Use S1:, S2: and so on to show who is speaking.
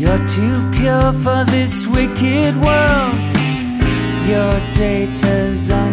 S1: You're too pure for this wicked world. Your data's on